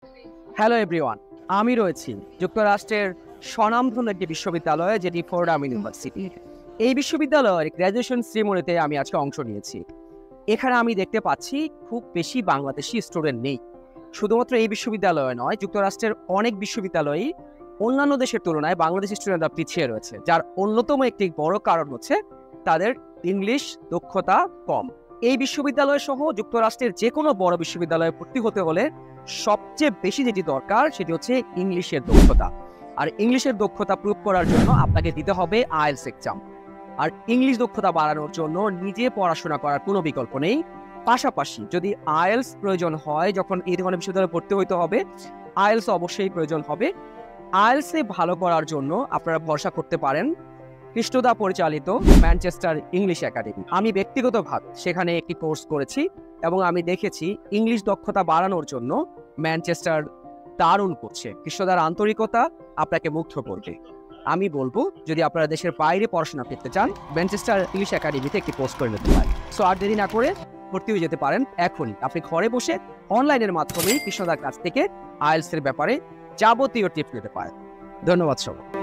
Hello everyone, আমি রয়েছি যুক্তরাষ্ট্রের স্বনামধন্য একটি বিশ্ববিদ্যালয়ে, যেটি ফোর্ডাম ইউনিভার্সিটি। এই বিশ্ববিদ্যালয়ের গ্র্যাজুয়েশন সেরিমনিতে আমি আজকে অংশ নিয়েছি। এখানে আমি দেখতে পাচ্ছি খুব বেশি বাংলাদেশি স্টুডেন্ট নেই। শুধুমাত্র এই বিশ্ববিদ্যালয়ে নয়, যুক্তরাষ্ট্রের অনেক বিশ্ববিদ্যালয়ই অন্যান্য দেশের তুলনায় বাংলাদেশি স্টুডেন্টরা পিছিয়ে রয়েছে, যার অন্যতম একটি বড় কারণ হচ্ছে তাদের ইংলিশ দক্ষতা কম। এই বিশ্ববিদ্যালয় সহ যুক্তরাষ্ট্রের যে কোনো বড় বিশ্ববিদ্যালয়ে ভর্তি হতে হলে সবচেয়ে বেশি যেটি দরকার সেটি হচ্ছে ইংলিশের দক্ষতা। আর ইংলিশের দক্ষতা প্রুভ করার জন্য আপনাকে দিতে হবে আইএলটিএস এক্সাম। আর ইংলিশ দক্ষতা বাড়ানোর জন্য নিজে পড়াশোনা করার কোনো বিকল্প নেই। পাশাপাশি যদি আইএলটিএস প্রয়োজন হয়, যখন এই ধরনের বিশ্ববিদ্যালয়ে ভর্তি হইতে হবে, আইএলটিএস অবশ্যই প্রয়োজন হবে। আইএলটিএস ভালো করার জন্য আপনারা ভরসা করতে পারেন কৃষ্ণদা পরিচালিত ম্যানচেস্টার ইংলিশ একাডেমি। আমি ব্যক্তিগতভাবে সেখানে একটি কোর্স করেছি এবং আমি দেখেছি ইংলিশ দক্ষতা বাড়ানোর জন্য ম্যানচেস্টার দারুণ করছে। কৃষ্ণদার আন্তরিকতা আপনাকে মুগ্ধ করবে। আমি বলবো, যদি আপনারা দেশের বাইরে পড়াশোনা করতে চান, ম্যানচেস্টার ইংলিশ একাডেমিতে একটি কোর্স করে নিতে পারেন। সো আর দেরি না করে ভর্তি হয়ে যেতে পারেন এখনই। আপনি ঘরে বসে অনলাইনের মাধ্যমেই কৃষ্ণদার কাছ থেকে আইএলটিএস এর ব্যাপারে যাবতীয় টিপস নিতে পারেন। ধন্যবাদ সবাই।